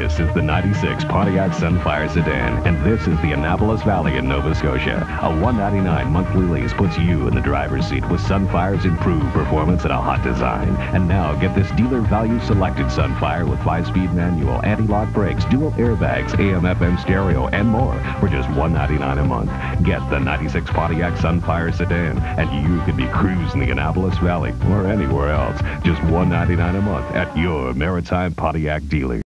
This is the 96 Pontiac Sunfire sedan, and this is the Annapolis Valley in Nova Scotia. A $199 monthly lease puts you in the driver's seat with Sunfire's improved performance and a hot design. And now get this dealer value selected Sunfire with 5-speed manual, anti-lock brakes, dual airbags, AM/FM stereo, and more for just $199 a month. Get the 96 Pontiac Sunfire sedan, and you could be cruising the Annapolis Valley or anywhere else. Just $199 a month at your Maritime Pontiac dealer.